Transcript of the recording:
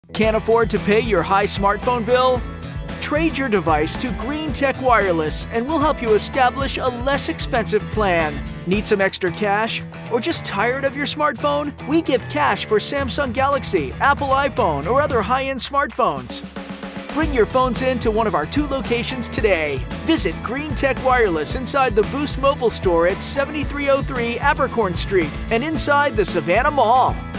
Can't afford to pay your high smartphone bill? Trade your device to Greentech Wireless and we'll help you establish a less expensive plan. Need some extra cash? Or just tired of your smartphone? We give cash for Samsung Galaxy, Apple iPhone, or other high-end smartphones. Bring your phones in to one of our 2 locations today. Visit Greentech Wireless inside the Boost Mobile store at 7303 Abercorn Street and inside the Savannah Mall.